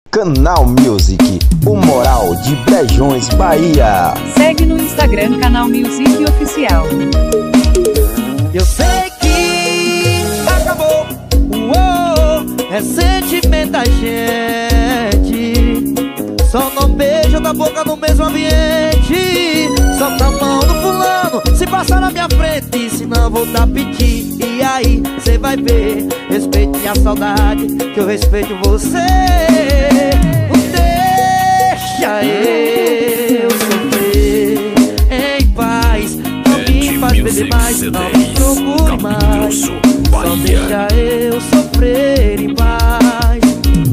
Canal Music, o Moral de Brejões, Bahia. Segue no Instagram Canal Music Oficial. Eu sei que acabou, é sentimento da gente. Só não beija da boca no mesmo ambiente. Só na mão do fulano, se passar na minha frente, se não voltar a pedir. E aí, cê vai ver, respeite minha saudade, que eu respeito você. Deixa eu sofrer em paz, não me faz beber mais, não me procure mais. Só deixa eu sofrer em paz.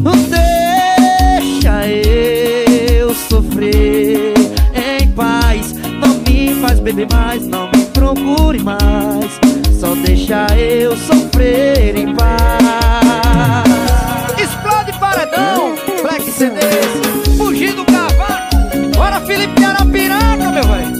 Deixa eu sofrer em paz, não me faz beber mais, não me procure mais. Só deixa eu sofrer em paz. Explode paredão, Black CDs, fugir do cavaco. Bora Felipe Arapiraca, meu velho.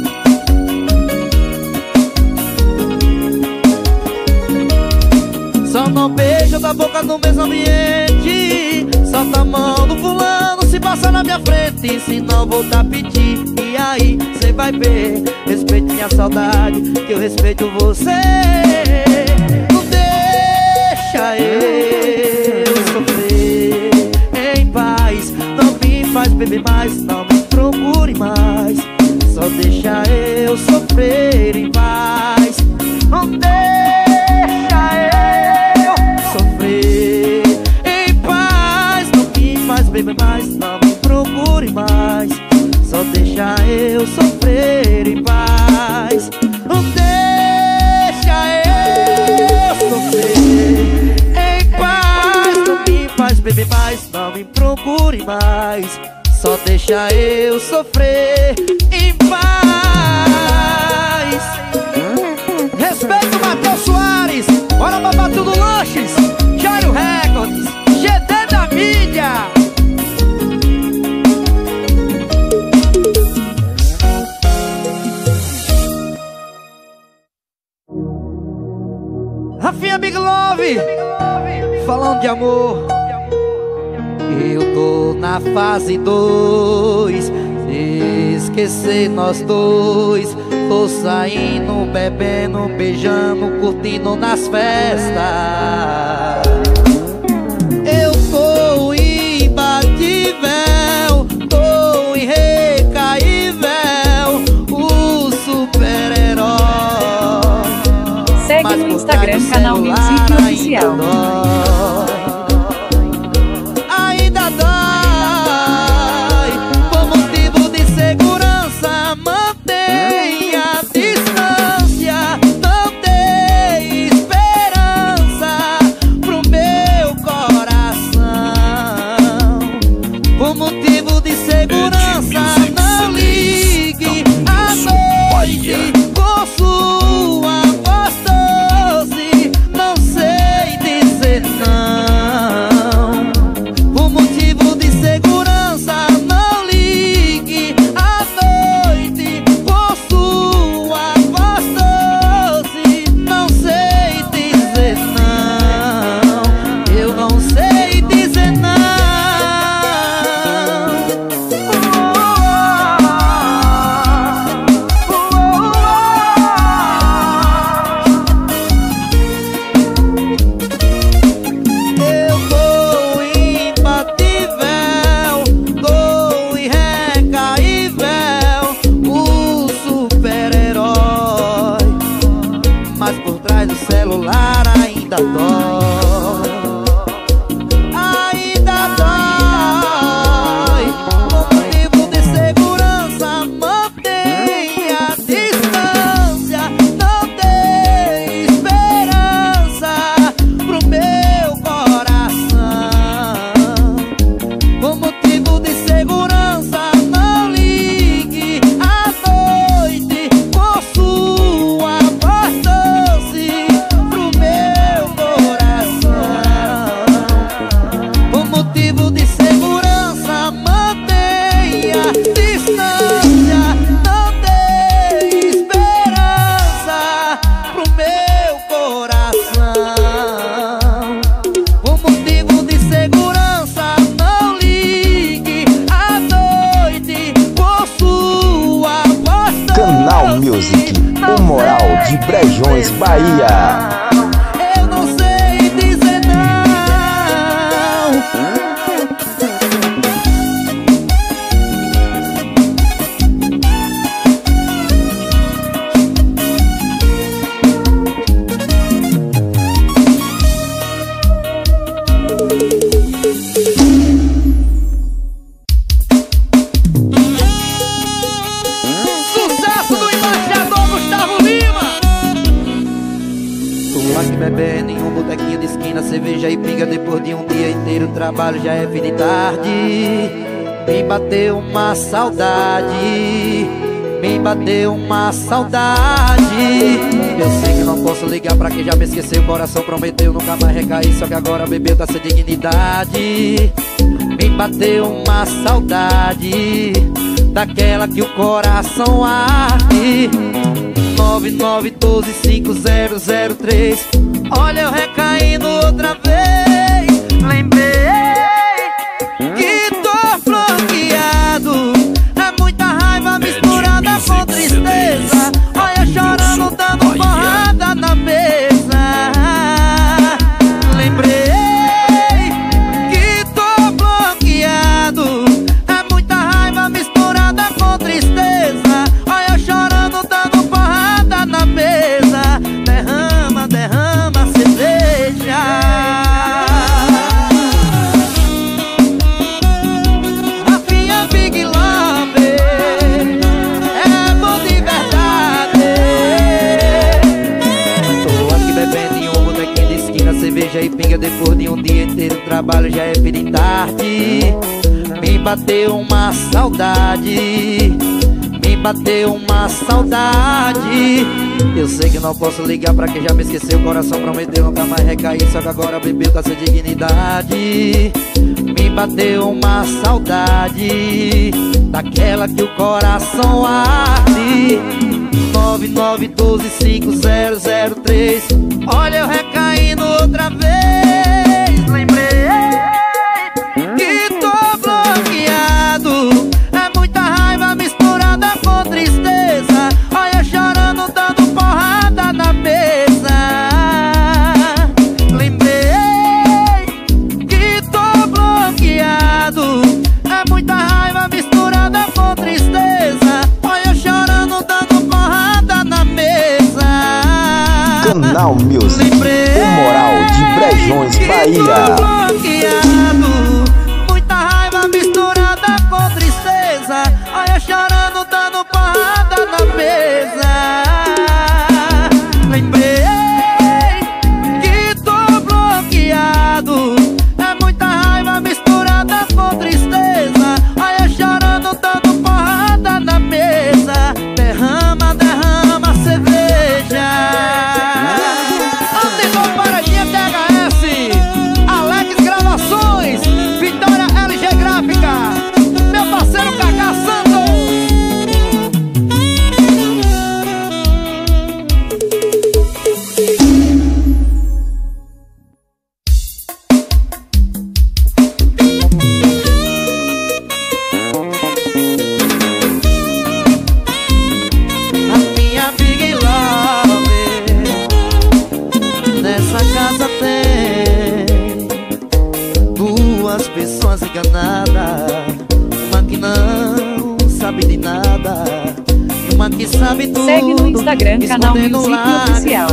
Só não beija da boca no mesmo ambiente. Solta a mão do fulano, se passar na minha frente, se não voltar a pedir. E aí, cê vai ver, respeite minha saudade, que eu respeito você. Não deixa eu sofrer em paz, não me faz beber mais, não me procure mais. Só deixa eu sofrer em paz. Não deixa eu sofrer em paz, não me faz beber mais, não me procure mais. Só deixa eu sofrer em paz. Não deixa eu sofrer em paz, não me faz beber mais, não me procure mais. Só deixa eu sofrer em paz. Respeito Matheus Soares, bora babá tudo lanches, Jairo Records, GD da mídia. Rafinha Big Love, falando de amor. Eu tô na fase 2, esquecer nós dois. Tô saindo, bebendo, beijando, curtindo nas festas. Eu tô imbatível, tô irrecaível, o super-herói. Segue no Instagram Canal Music Oficial. Ainda dói, por motivo de segurança, mantenha a distância. Não dê esperança pro meu coração. Por motivo de segurança, não ligue à noite com sua voz doce. Não sei dizer não. Por motivo de segurança, não ligue à noite com sua voz doce. Não sei dizer não. Eu não sei dizer não. de Brejões, Bahia. Eu não sei dizer não. Sucesso do embaixador Gustavo Lima. Tô aqui bebendo em um botequinho de esquina, cerveja e pinga. Depois de um dia inteiro trabalho, já é fim de tarde. Me bateu uma saudade, me bateu uma saudade. Eu sei que não posso ligar pra quem já me esqueceu. O coração prometeu nunca mais recair, só que agora bebeu, tá sem dignidade. Me bateu uma saudade, daquela que o coração arde. 99125003. Olha eu recaindo outra vez. Lembrei que tô bloqueado. É muita raiva misturada com tristeza. Olha chorando, dando porrada na mesa. Lembrei que tô bloqueado. É muita raiva misturada com tristeza. Olha chorando, dando porrada na mesa. Derrama, derrama cerveja. Rafinha Big Love é bom de verdade. Tô aqui bebendo em um botequinho de esquina, cerveja e pinga. Depois de um dia inteiro trabalho, já é fim de tarde. Me bateu uma saudade, me bateu uma saudade. Eu sei que não posso ligar pra quem já me esqueceu. O coração prometeu nunca mais recair, só que agora bebeu, tá sem dignidade. Me bateu uma saudade, daquela que o coração arde. 99125003. Olha eu recaindo outra vez. Lembrei que tô bloqueado. É muita raiva misturada com tristeza. Olha chorando, dando porrada na mesa. Lembrei que tô bloqueado. É muita raiva misturada com tristeza. Olha chorando, dando porrada na mesa. Canal Music, o moral de Brejões, Bahia. Muita raiva misturada com tristeza. Olha chorando, dando porrada na mesa. Lembrei que tô bloqueado. É muita raiva misturada com tristeza. Olha chorando, dando porrada na mesa. Derrama, derrama cerveja. Antidor Paradinha THS, Alex Gravações, Vitória LG Gráfica, meu parceiro Cacá Santos. A minha Big Love, nessa casa tem duas pessoas enganadas. Uma que não sabe de nada e uma que sabe tudo. Segue no Instagram, canal escondendo Music lágrimas. Oficial.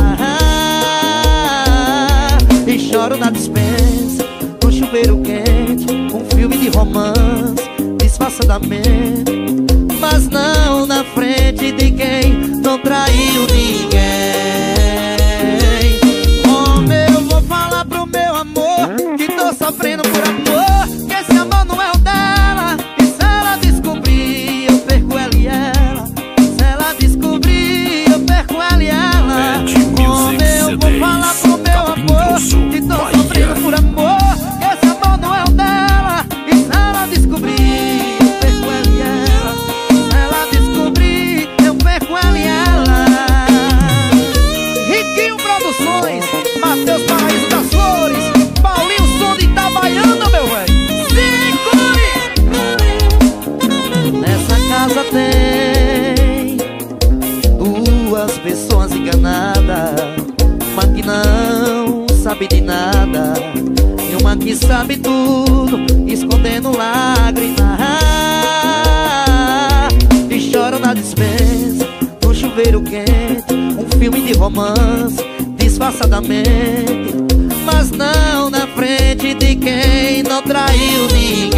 E choro na dispensa, com chuveiro quente, um filme de romance, disfarçadamente, mas não na frente de quem não traiu ninguém. Como eu vou falar pro meu amor que tô sofrendo por amor, que esse amor não é o dela? E se ela descobrir, eu perco ela e ela. Se ela descobrir, eu perco ela e ela. Como eu vou falar pro meu amor que tô sofrendo por amor, que esse amor não é o dela? E se ela descobrir, eu perco ela e que sabe tudo, escondendo lágrimas. E choro na dispensa, no chuveiro quente, um filme de romance, disfarçadamente, mas não na frente de quem não traiu ninguém.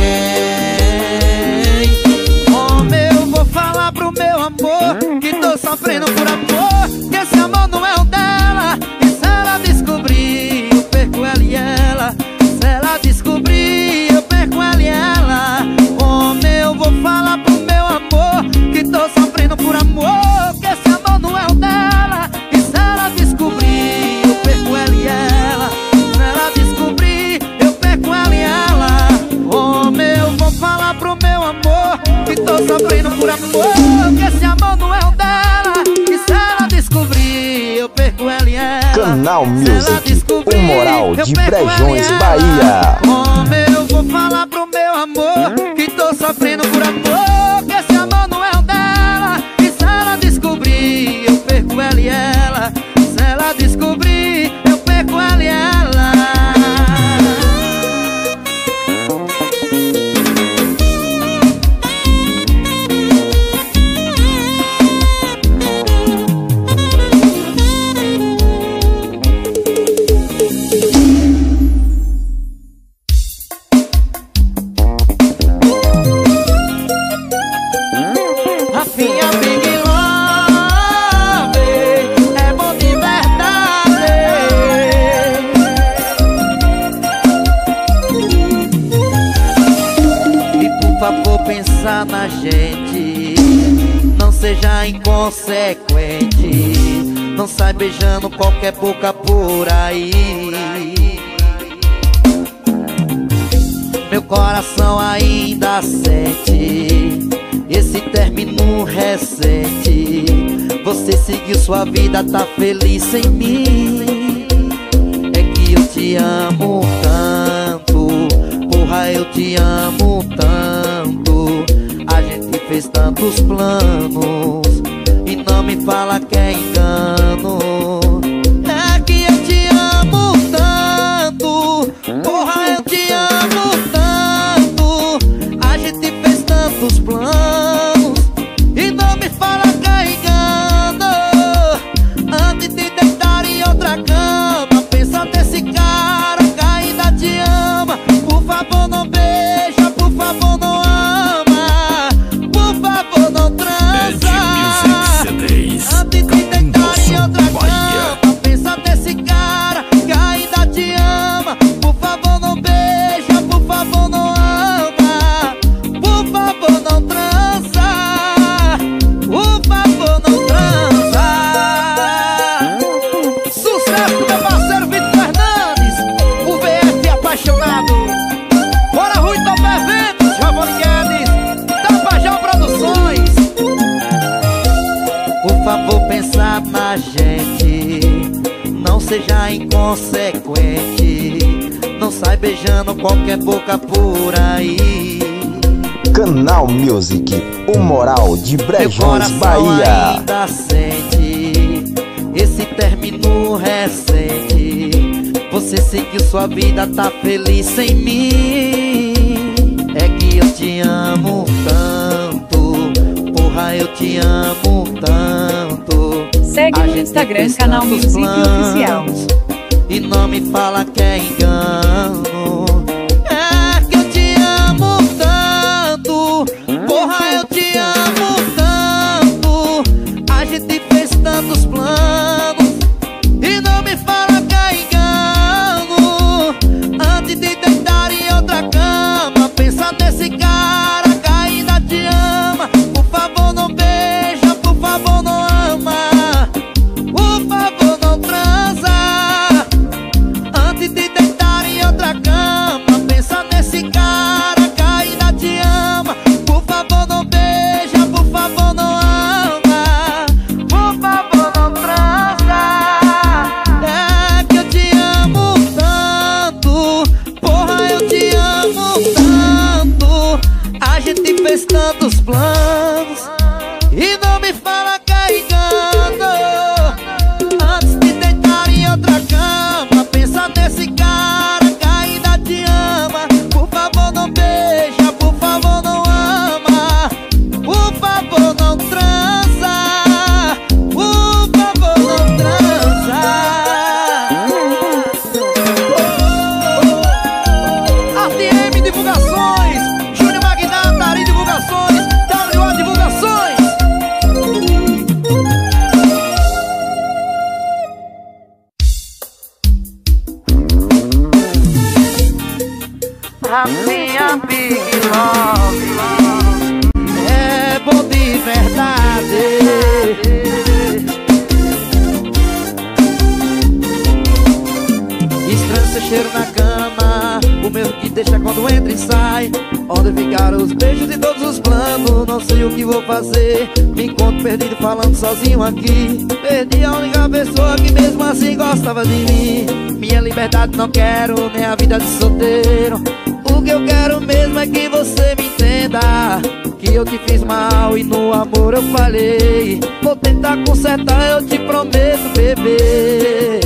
Como eu vou falar pro meu amor que tô sofrendo por amor, que esse amor não é o dela? E se ela descobrir, eu perco ela e ela. Se ela descobrir, eu perco ela e ela. Como eu vou falar pro meu amor que tô sofrendo por amor, que esse amor não é o dela? E se ela descobrir, eu perco ela e ela. Se ela descobrir, eu perco ela e ela. Como eu vou falar pro meu amor que tô sofrendo por amor, que esse amor não é o dela? E se ela descobrir, eu perco ela e ela. Canal Music, o moral de Brejões, Bahia. Como eu vou falar pro meu amor que tô sofrendo por amor, que esse amor não é o dela? E se ela descobrir, eu perco ela e ela. Se ela descobrir, eu perco ela e ela. Rafinha Big Love é bom de verdade. E por favor pensar na gente, não seja inconsequente, não sai beijando qualquer boca por aí. Meu coração ainda sente esse término recente. Você seguiu sua vida, tá feliz sem mim. É que eu te amo tanto, porra, eu te amo tanto. A gente fez tantos planos e não me fala que é engano. É que eu te amo tanto, porra, eu te amo tanto. A gente fez tantos planos e não me fala que é engano. Antes de deitar em outra cama, pensa nesse cara que ainda te ama. Por favor não beija, por favor não ama, por favor não transa. Antes de deitar em outra cama, pensa nesse cara que ainda te ama. Por favor não beija, por favor não ama, por favor não transa, por favor não transa. Sucesso do meu parceiro Vitor Fernandes, o VF apaixonado. Bora Rui Top Eventos, Giovanni Guedes, Tapajão Produções. Por favor pensar na gente, não seja inconsequente, não sai beijando qualquer boca por aí. Canal Music, o moral de Meu Brejões, coração Bahia. ainda sente esse término recente. Você seguiu sua vida, tá feliz sem mim. É que eu te amo tanto, porra, eu te amo tanto. Segue A no gente Instagram, fez canal tantos Music planos Oficial. e não me fala que é engano. É que eu te amo tanto, porra, eu te amo tanto. A gente fez tantos planos e não me fala que é engano. Antes de deitar em outra cama, pensa nesse cara que ainda te ama. Por favor não beija, por favor não ama, por favor não transa. Antes de deitar em outra cama, pensa nesse cara que ainda te ama. Por favor não beija, por favor não ama, por favor não transa. É que eu te amo tanto, porra, eu te amo tanto. A gente fez tantos planos e não me fala que é engano. Antes de deitar em outra cama, pensa nesse cara que ainda te ama. deixa quando entra e sai? Onde ficaram os beijos e todos os planos? Não sei o que vou fazer, me encontro perdido falando sozinho aqui. Perdi a única pessoa que mesmo assim gostava de mim. Minha liberdade não quero, nem a vida de solteiro. O que eu quero mesmo é que você me entenda, que eu te fiz mal e no amor eu falhei. Vou tentar consertar, eu te prometo, bebê.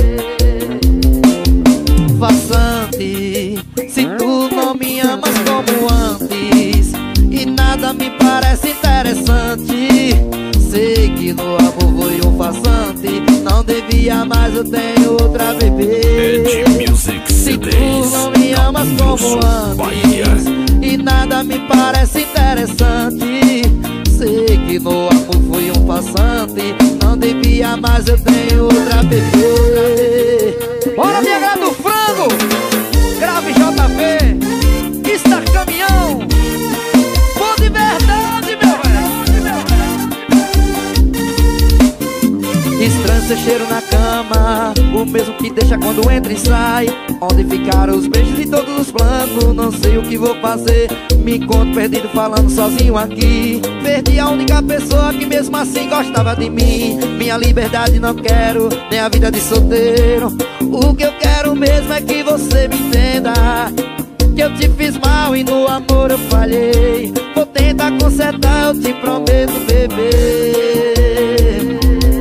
Façante, se tu não me amas como antes e nada me parece interessante. Sei que no amor foi um farsante, não devia, mas eu tenho outra, bebê. Se tu não me amas como antes e nada me parece interessante, sei que no amor foi um farsante, não devia, mas eu tenho outra, bebê. Bora, minha grava do frango, grave JV, está caminhão, bom de verdade, meu velho. Estranho seu cheiro na cama, o mesmo que deixa quando entra e sai. Onde ficaram os beijos e todos os planos? Não sei o que vou fazer, me encontro perdido falando sozinho aqui. Perdi a única pessoa que mesmo assim gostava de mim. Minha liberdade não quero, nem a vida de solteiro. O que eu quero mesmo é que você me entenda, que eu te fiz mal e no amor eu falhei. Vou tentar consertar, eu te prometo, bebê.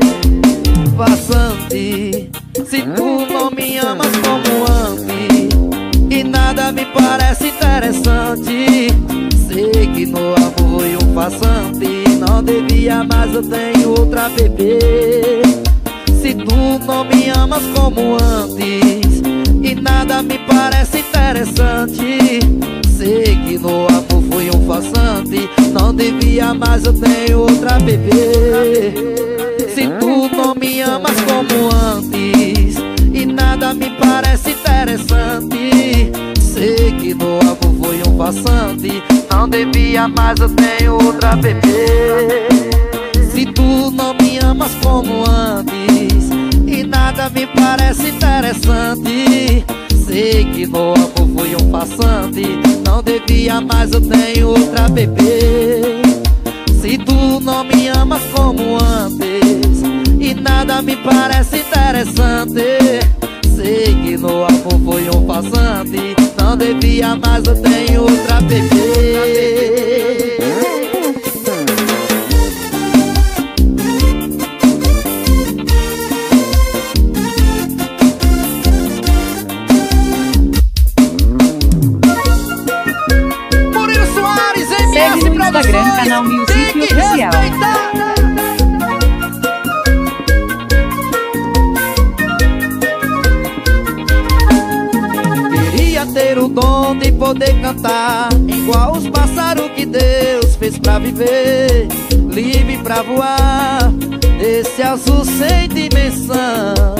Farsante, se tu não me amas como antes e nada me parece interessante, sei que no amor foi um farsante, não devia, mas eu tenho outra, bebê. Se tu não me amas como antes e nada me parece interessante, sei que no amor foi um farsante, não devia, mas eu tenho outra, bebê. Se tu não me amas como antes e nada me parece interessante, sei que no amor foi um farsante, não devia, mas eu tenho outra, bebê. Se tu não me amas como antes e nada me parece interessante, sei que no amor foi um farsante, não devia, mas eu tenho outra, bebê. Se tu não me amas como antes e nada me parece interessante, sei que no amor foi um farsante, não devia, mas eu tenho outra, bebê. Segue no Instagram, canal Music Oficial. Queria ter o dom de poder cantar igual os pássaros que Deus fez pra viver, livre pra voar, esse azul sem dimensão.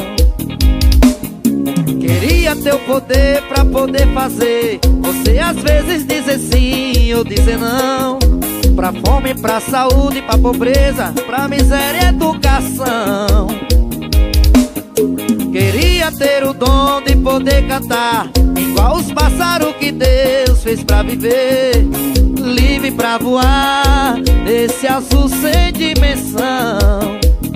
Queria ter o poder pra poder fazer você às vezes dizer sim ou dizer não, pra fome, pra saúde, pra pobreza, pra miséria e educação. Queria ter o dom de poder cantar igual os pássaros que Deus fez pra viver, livre pra voar, nesse azul sem dimensão.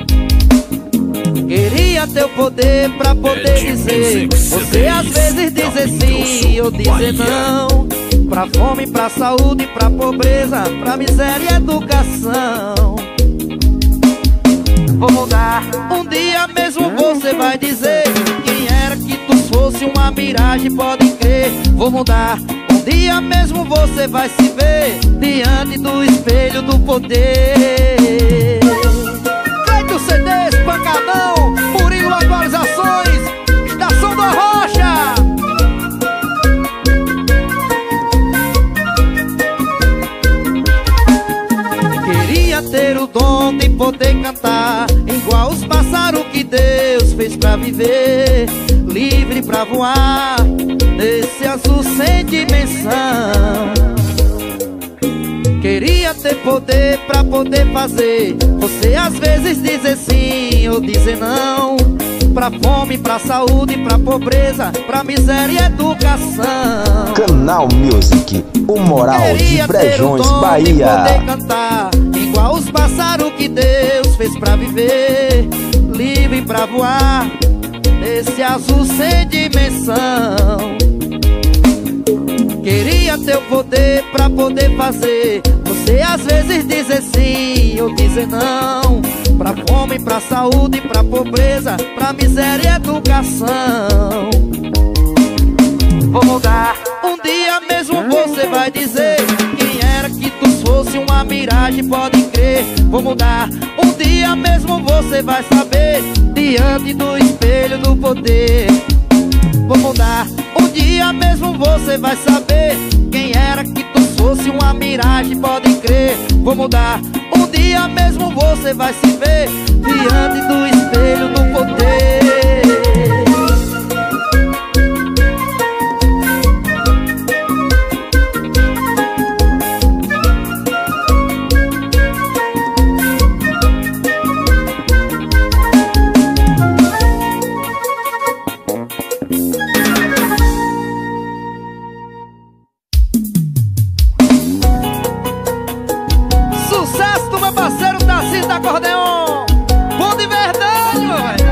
Queria ter o poder pra poder dizer você às vezes dizer sim ou dizer não, pra fome, pra saúde, pra pobreza, pra miséria e educação. Vou mudar, um dia mesmo você vai dizer quem era que tu fosse uma miragem, pode crer. Vou mudar, um dia mesmo você vai se ver diante do espelho do poder. Feito CDs, pancadão, Murilo Atualizações, Estação da Rocha. Queria ter o dom de poder cantar igual os pássaros que Deus fez pra viver, livre pra voar, nesse azul sem dimensão. Queria ter poder pra poder fazer você às vezes dizer sim ou dizer não, pra fome, pra saúde, pra pobreza, pra miséria e educação. Canal Music, o moral de Brejões, Bahia. Poder cantar igual os pássaros que Deus fez pra viver, livre pra voar nesse azul sem dimensão. Queria ter o poder pra poder fazer você às vezes dizer sim ou dizer não, pra fome, pra saúde, pra pobreza, pra miséria e educação. Vou mudar, um dia mesmo você vai dizer quem era que tu fosse uma miragem, pode crer. Vou mudar, um dia mesmo você vai saber diante do espelho do poder. Vou mudar, um dia mesmo você vai saber quem era que tu fosse uma miragem, pode crer. Vou mudar, um dia mesmo você vai se ver diante do espelho do poder. Acordeon, bom de verdade, meu velho.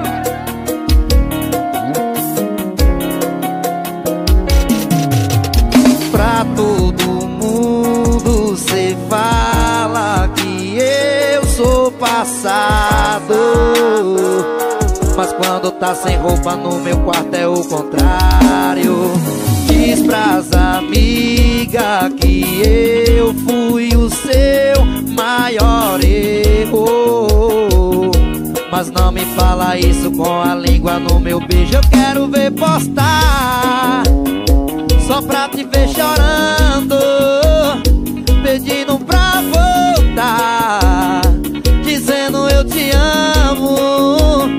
Pra todo mundo cê fala que eu sou passado, mas quando tá sem roupa no meu quarto é o contrário. Diz pras amigas que eu fui o seu maior erro, mas não me fala isso com a língua no meu beijo. Eu quero ver postar só pra te ver chorando, pedindo pra voltar, dizendo eu te amo.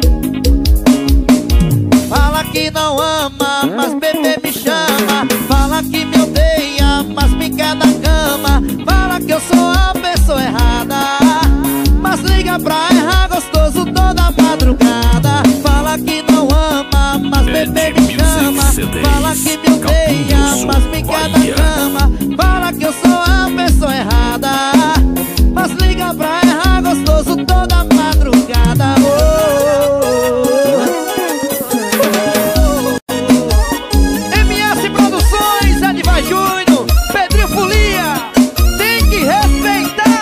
Fala que não ama, mas bebê me chama. Fala que me odeia, mas me quer na cama. Fala que eu sou a pessoa errada, mas liga pra errar gostoso toda madrugada. Fala que não ama, mas bebê me chama. Fala que me odeia, mas me quer na cama. Fala que eu sou a pessoa errada, mas liga pra errar gostoso toda madrugada. MS Produções, Edivar Júnior, Pedrinho Folia, tem que respeitar.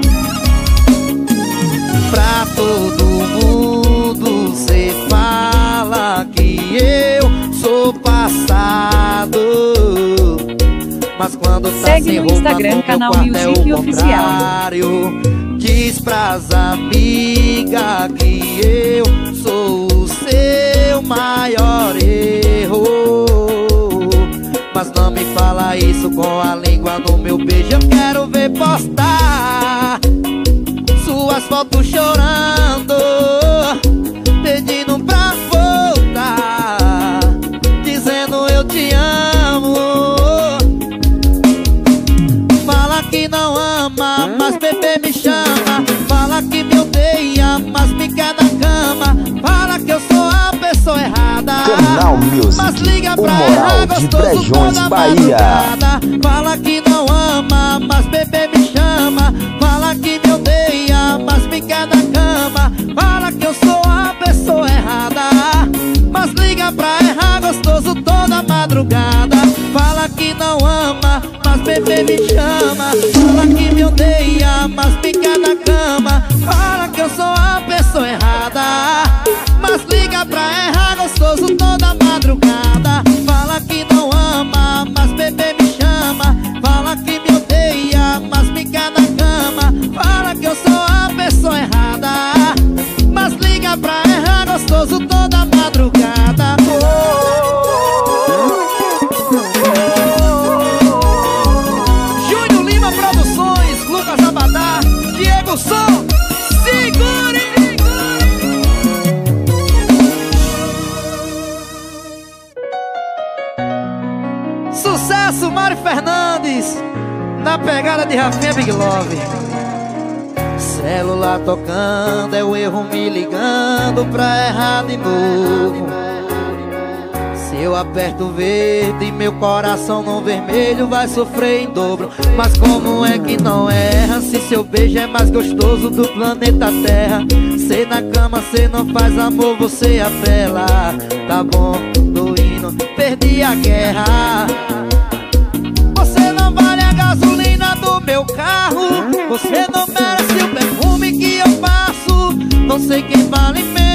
Pra todo mundo cê fala que eu sou passado, mas quando tá segue sem no roupa Instagram, no canal meu quarto é Music o Oficial. contrário. Diz pras amigas que eu sou o seu maior erro, mas não me fala isso com a língua no meu beijo. Eu quero ver postar suas fotos chorando, pedindo pra voltar, dizendo eu te amo. Fala que não ama, mas bebê me chama. Fala que me odeia, mas me quer na cama. Fala que eu sou a pessoa errada, Canal Music, mas liga o pra moral errar de gostoso Brejões, toda Bahia. madrugada. Fala que não ama, mas bebê me chama. Fala que me odeia, mas me quer na cama. Fala que eu sou a pessoa errada, mas liga pra errar gostoso toda madrugada. Fala que não ama, mas bebê me chama. Fala que me odeia, mas me quer na cama. Fala que eu sou a pessoa errada, mas liga pra errar gostoso toda madrugada. Fala que não ama, mas bebê me chama. Fala que me odeia, mas me quer na cama. Fala que eu sou a pessoa errada, mas liga pra errar gostoso toda madrugada. Júnior Lima Produções, Lucas Abadá, Diego Som, segure! Sucesso, Mário Fernandes, na pegada de Rafinha Big Love. celular tocando, é o erro me ligando pra errar de novo. Se eu aperto verde, meu coração no vermelho vai sofrer em dobro. Mas como é que não erra, se seu beijo é mais gostoso do planeta Terra? Cê na cama, cê não faz amor, você apela. Tá bom, tô indo, perdi a guerra. Você não vale a gasolina do meu carro, você não merece o perfume que eu passo. Não sei quem vale menos,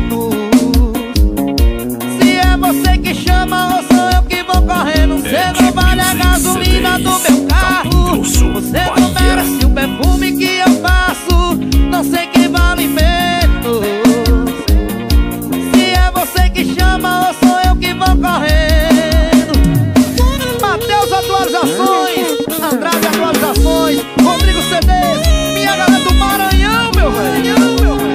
se é você que chama ou sou eu que vou correndo. Você não vale a gasolina do meu carro, você não merece o perfume que eu passo. Não sei quem vale menos, se é você que chama ou sou eu que vou correndo. Mateus Atualizações, Andrade Atualizações, Rodrigo CDs, minha galera do Maranhão, meu velho.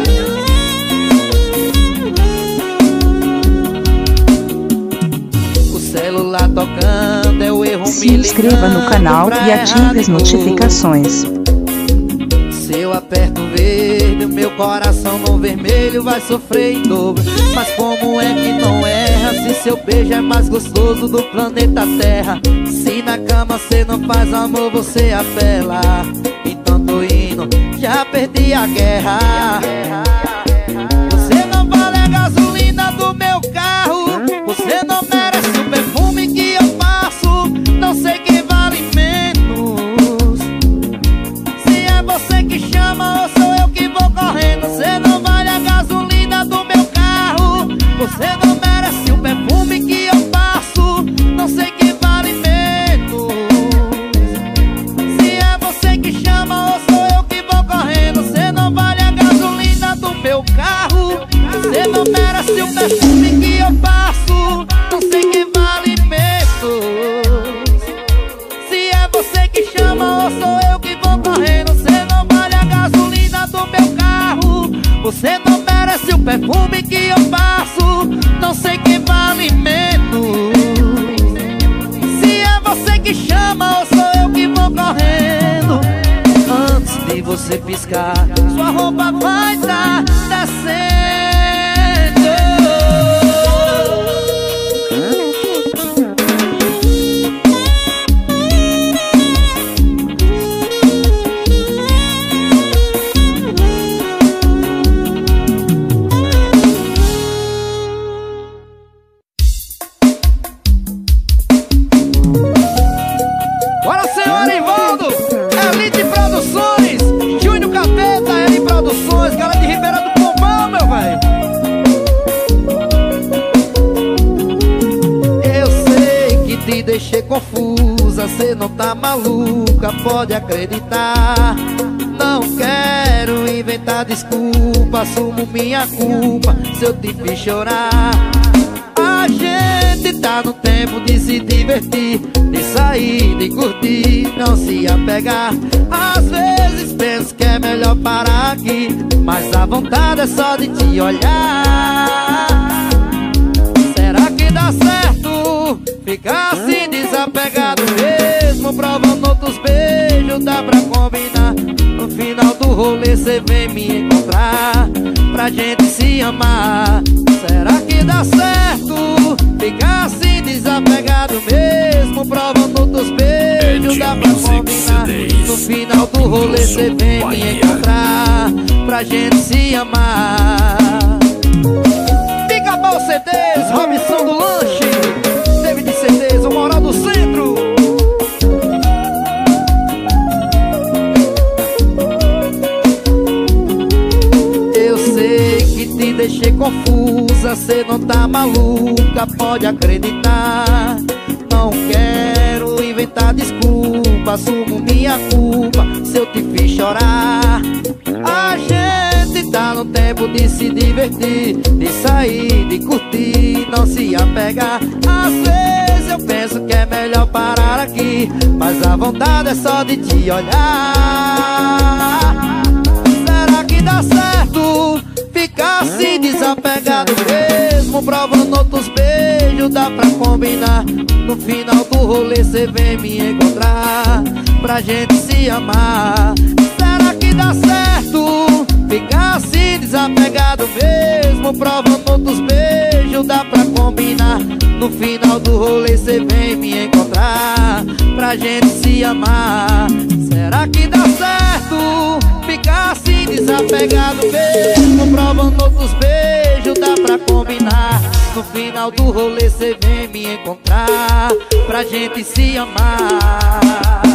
O celular tocando, é o erro me ligando. Se inscreva no canal e ative as notificações. Se eu aperto verde, o meu coração no vermelho vai sofrer em dobro. Mas como é que não erra, se seu beijo é mais gostoso do planeta Terra? Se na cama cê não faz amor, você apela. Então tô indo, já perdi a guerra. Você não vale a gasolina do meu carro, você não merece o perfume que eu passo. Não sei quem vale menos, se é você que chama ou sou eu que vou correndo. Você não vale a gasolina do meu carro, você não merece o perfume que eu passo. Não sei quem vale menos, se é você que chama ou sou eu que vou correndo. Você não vale a gasolina do meu carro, você não merece o perfume que eu passo. Não sei quem vale menos, se é você que chama ou sou eu que vou correndo. Você não vale a gasolina do meu carro, você não merece o perfume que eu passo. Não sei quem vale menos, se é você que chama ou sou eu que vou correndo. Antes de você piscar, sua roupa vai estar descendo. Bora, senhor Ivaldo, Elite Produções, Júnior Capeta, Elite Produções, galera de Ribeira do Pombal, meu velho. Eu sei que te deixei confusa, cê não tá maluca, pode acreditar. Não quero inventar desculpa, assumo minha culpa se eu te fiz chorar. A gente tá no tempo de se divertir, de sair, de curtir, não se apegar. Às vezes penso que é melhor parar aqui, mas a vontade é só de te olhar. Será que dá certo ficar assim desapegado mesmo, provando outros beijos? Dá pra combinar, no final do rolê cê vem me encontrar pra gente se amar. Será que dá certo ficar assim desapegado mesmo, provando outros beijos? Dá pra combinar, no final do rolê cê vem me encontrar pra gente se amar. Pica-pau CDs, Robson do Lanche, David CDs, o Moral do Centro. Eu sei que te deixei confusa, cê não tá maluca, pode acreditar. Não quero inventar desculpa, assumo minha culpa se eu te fiz chorar. A gente tá no tempo de se divertir, de sair, de curtir, não se apegar. Às vezes eu penso que é melhor parar aqui, mas a vontade é só de te olhar. Será que dá certo ficar assim desapegado mesmo, provando outros beijos? Dá pra combinar, no final do rolê cê vem me encontrar pra gente se amar. Será que dá certo Ficar assim desapegado mesmo, provando outros beijos, dá pra combinar. No final do rolê cê vem me encontrar pra gente se amar. Será que dá certo ficar assim desapegado mesmo, provando outros beijos, dá pra combinar. No final do rolê cê vem me encontrar pra gente se amar.